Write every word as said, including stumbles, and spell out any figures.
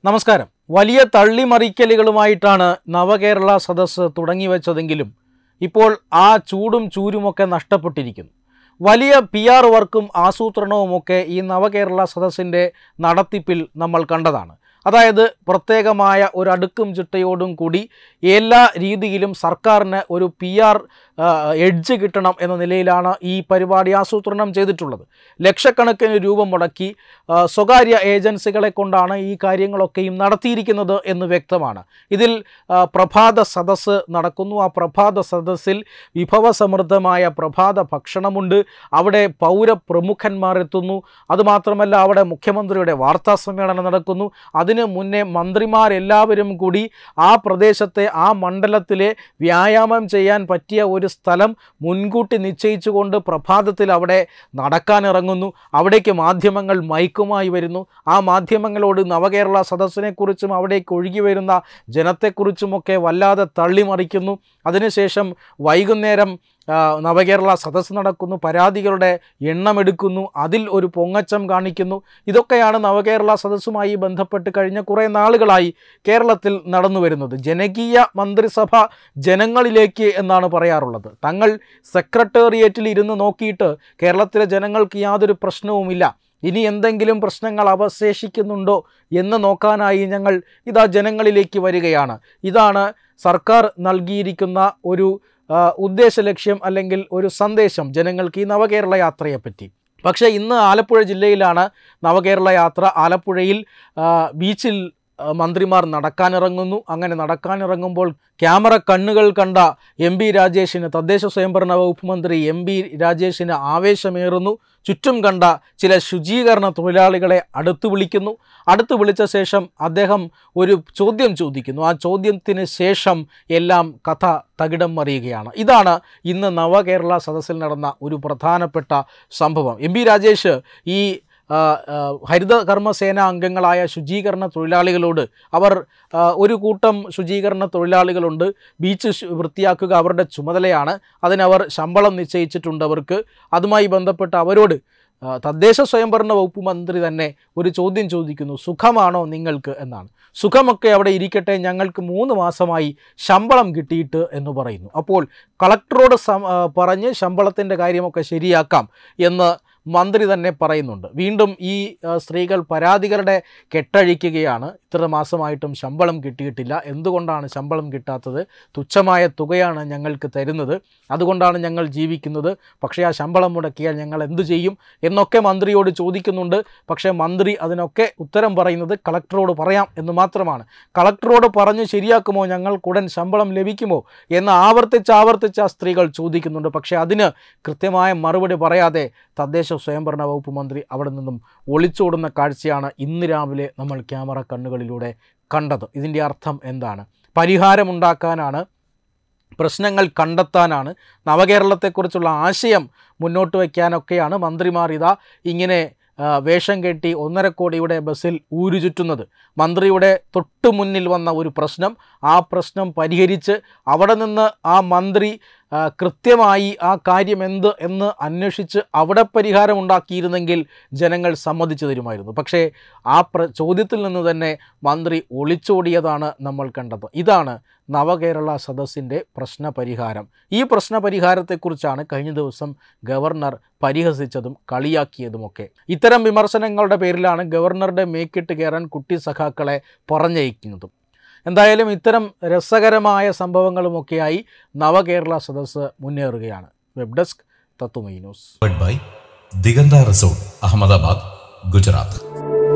നമസ്കാരം. വലിയ തള്ളിമറിക്കലുകളുമായിട്ടാണ് നവകേരള സദസ്സ് തുടങ്ങിവെച്ചതെങ്കിലും ഇപ്പോൾ ആ ചൂടും ചൂരുമൊക്കെ നഷ്ടപ്പെട്ടിരിക്കുന്നു. വലിയ പി ആർ വർക്കും ആസൂത്രണവുമൊക്കെ ഈ നവകേരള സദസ്സിൻ്റെ നടത്തിപ്പിൽ നമ്മൾ കണ്ടതാണ്. അതായത് പ്രത്യേകമായ ഒരു അടുക്കും ചിട്ടയോടും കൂടി എല്ലാ രീതിയിലും സർക്കാരിന് ഒരു പി ആർ എഡ്ജ് കിട്ടണം എന്ന നിലയിലാണ് ഈ പരിപാടി ആസൂത്രണം ചെയ്തിട്ടുള്ളത്. ലക്ഷക്കണക്കിന് രൂപ മുടക്കി സ്വകാര്യ ഏജൻസികളെ കൊണ്ടാണ് ഈ കാര്യങ്ങളൊക്കെയും നടത്തിയിരിക്കുന്നത് എന്ന് വ്യക്തമാണ്. ഇതിൽ പ്രഭാത സദസ്സ് നടക്കുന്നു. ആ പ്രഭാത സദസ്സിൽ വിഭവസമൃദ്ധമായ പ്രഭാത ഭക്ഷണമുണ്ട്. അവിടെ പൗരപ്രമുഖന്മാർ എത്തുന്നു. അതുമാത്രമല്ല, അവിടെ മുഖ്യമന്ത്രിയുടെ വാർത്താ സമ്മേളനം നടക്കുന്നു. അതിന് മുന്നേ മന്ത്രിമാരെല്ലാവരും കൂടി ആ പ്രദേശത്തെ ആ മണ്ഡലത്തിലെ വ്യായാമം ചെയ്യാൻ പറ്റിയ ഒരു സ്ഥലം മുൻകൂട്ടി നിശ്ചയിച്ചുകൊണ്ട് പ്രഭാതത്തിൽ അവിടെ നടക്കാനിറങ്ങുന്നു. അവിടേക്ക് മാധ്യമങ്ങൾ മൈക്കുമായി വരുന്നു. ആ മാധ്യമങ്ങളോട് നവകേരള സദസ്സിനെക്കുറിച്ചും അവിടേക്ക് ഒഴുകി വരുന്ന ജനത്തെക്കുറിച്ചുമൊക്കെ വല്ലാതെ തള്ളിമറിക്കുന്നു. അതിനുശേഷം വൈകുന്നേരം നവകേരള സദസ്സ് നടക്കുന്നു. പരാതികളുടെ എണ്ണമെടുക്കുന്നു. അതിൽ ഒരു പൊങ്ങച്ചം കാണിക്കുന്നു. ഇതൊക്കെയാണ് നവകേരള സദസ്സുമായി ബന്ധപ്പെട്ട് കഴിഞ്ഞ കുറേ നാളുകളായി കേരളത്തിൽ നടന്നു വരുന്നത്. ജനകീയ മന്ത്രിസഭ ജനങ്ങളിലേക്ക് എന്നാണ് പറയാറുള്ളത്. തങ്ങൾ സെക്രട്ടേറിയറ്റിൽ ഇരുന്ന് നോക്കിയിട്ട് കേരളത്തിലെ ജനങ്ങൾക്ക് യാതൊരു പ്രശ്നവുമില്ല, ഇനി എന്തെങ്കിലും പ്രശ്നങ്ങൾ അവശേഷിക്കുന്നുണ്ടോ എന്ന് നോക്കാനായി ഞങ്ങൾ ഇതാ ജനങ്ങളിലേക്ക് വരികയാണ്. ഇതാണ് സർക്കാർ നൽകിയിരിക്കുന്ന ഒരു ഉദ്ദേശ ലക്ഷ്യം അല്ലെങ്കിൽ ഒരു സന്ദേശം ജനങ്ങൾക്ക് ഈ നവകേരള യാത്രയെപ്പറ്റി. പക്ഷേ ഇന്ന് ആലപ്പുഴ ജില്ലയിലാണ് നവകേരള യാത്ര. ആലപ്പുഴയിൽ ബീച്ചിൽ മന്ത്രിമാർ നടക്കാനിറങ്ങുന്നു. അങ്ങനെ നടക്കാനിറങ്ങുമ്പോൾ ക്യാമറ കണ്ണുകൾ കണ്ട എം ബി രാജേഷിന്, തദ്ദേശ സ്വയംഭരണ വകുപ്പ് മന്ത്രി എം ബി രാജേഷിന് ആവേശമേറുന്നു. ചുറ്റും കണ്ട ചില ശുചീകരണ തൊഴിലാളികളെ അടുത്ത് വിളിക്കുന്നു. അടുത്ത് വിളിച്ച ശേഷം അദ്ദേഹം ഒരു ചോദ്യം ചോദിക്കുന്നു. ആ ചോദ്യത്തിന് ശേഷം എല്ലാം കഥ തകിടം മറിയുകയാണ്. ഇതാണ് ഇന്ന് നവകേരള സദസ്സിൽ നടന്ന ഒരു പ്രധാനപ്പെട്ട സംഭവം. എം ബി രാജേഷ് ഈ ഹരിത കർമ്മസേന അംഗങ്ങളായ ശുചീകരണ തൊഴിലാളികളോട്, അവർ ഒരു കൂട്ടം ശുചീകരണ തൊഴിലാളികളുണ്ട്, ബീച്ച് വൃത്തിയാക്കുക അവരുടെ ചുമതലയാണ്, അതിനവർ ശമ്പളം നിശ്ചയിച്ചിട്ടുണ്ട് അവർക്ക്. അതുമായി ബന്ധപ്പെട്ട് അവരോട് തദ്ദേശ സ്വയംഭരണ വകുപ്പ് മന്ത്രി തന്നെ ഒരു ചോദ്യം ചോദിക്കുന്നു, സുഖമാണോ നിങ്ങൾക്ക് എന്നാണ്. സുഖമൊക്കെ അവിടെ ഇരിക്കട്ടെ, ഞങ്ങൾക്ക് മൂന്ന് മാസമായി ശമ്പളം കിട്ടിയിട്ട് എന്ന് പറയുന്നു. അപ്പോൾ കളക്ടറോട് പറഞ്ഞ് ശമ്പളത്തിൻ്റെ കാര്യമൊക്കെ ശരിയാക്കാം എന്ന് മന്ത്രി തന്നെ പറയുന്നുണ്ട്. വീണ്ടും ഈ സ്ത്രീകൾ പരാതികളുടെ കെട്ടഴിക്കുകയാണ്. ഇത്ര മാസമായിട്ടും ശമ്പളം കിട്ടിയിട്ടില്ല, എന്തുകൊണ്ടാണ് ശമ്പളം കിട്ടാത്തത്? തുച്ഛമായ തുകയാണ് ഞങ്ങൾക്ക് തരുന്നത്, അതുകൊണ്ടാണ് ഞങ്ങൾ ജീവിക്കുന്നത്, പക്ഷേ ആ ശമ്പളം മുടക്കിയാൽ ഞങ്ങൾ എന്തു ചെയ്യും എന്നൊക്കെ മന്ത്രിയോട് ചോദിക്കുന്നുണ്ട്. പക്ഷേ മന്ത്രി അതിനൊക്കെ ഉത്തരം പറയുന്നത് കളക്ടറോട് പറയാം എന്ന് മാത്രമാണ്. കളക്ടറോട് പറഞ്ഞ് ശരിയാക്കുമോ, ഞങ്ങൾക്കുടൻ ശമ്പളം ലഭിക്കുമോ എന്ന് ആവർത്തിച്ച് ആവർത്തിച്ച് ആ സ്ത്രീകൾ ചോദിക്കുന്നുണ്ട്. പക്ഷേ അതിന് കൃത്യമായ മറുപടി പറയാതെ തദ്ദേശ സ്വയംഭരണ വകുപ്പ് മന്ത്രി അവിടെ നിന്നും ഒളിച്ചോടുന്ന കാഴ്ചയാണ് ഇന്ന് രാവിലെ നമ്മൾ ക്യാമറ കണ്ണുകളിലൂടെ കണ്ടത്. ഇതിൻ്റെ അർത്ഥം എന്താണ്? പരിഹാരമുണ്ടാക്കാനാണ്, പ്രശ്നങ്ങൾ കണ്ടെത്താനാണ്, നവകേരളത്തെക്കുറിച്ചുള്ള ആശയം മുന്നോട്ട് വയ്ക്കാനൊക്കെയാണ് മന്ത്രിമാർ ഇതാ ഇങ്ങനെ വേഷം കെട്ടി ഒന്നര കോടിയുടെ ബസ്സിൽ ഊരു ചുറ്റുന്നത്. മന്ത്രിയുടെ തൊട്ടു മുന്നിൽ വന്ന ഒരു പ്രശ്നം, ആ പ്രശ്നം പരിഹരിച്ച് അവിടെ നിന്ന് ആ മന്ത്രി കൃത്യമായി ആ കാര്യം എന്ത് എന്ന് അന്വേഷിച്ച് അവിടെ പരിഹാരം ഉണ്ടാക്കിയിരുന്നെങ്കിൽ ജനങ്ങൾ സമ്മതിച്ചു തരുമായിരുന്നു. പക്ഷേ ആ പ്ര ചോദ്യത്തിൽ നിന്ന് തന്നെ മന്ത്രി ഒളിച്ചോടിയതാണ് നമ്മൾ കണ്ടത്. ഇതാണ് നവകേരള സദസ്സിൻ്റെ പ്രശ്നപരിഹാരം. ഈ പ്രശ്നപരിഹാരത്തെക്കുറിച്ചാണ് കഴിഞ്ഞ ദിവസം ഗവർണർ പരിഹസിച്ചതും കളിയാക്കിയതുമൊക്കെ. ഇത്തരം വിമർശനങ്ങളുടെ പേരിലാണ് ഗവർണറുടെ മേക്കിട്ട് കയറാൻ കുട്ടി സഖാക്കളെ പറഞ്ഞയക്കുന്നതും. എന്തായാലും ഇത്തരം രസകരമായ സംഭവങ്ങളുമൊക്കെയായി നവകേരള സദസ്സ് മുന്നേറുകയാണ്. വെബ് ഡെസ്ക് തത്തുമൈ news. By Diganta resort, Ahmedabad, Gujarat.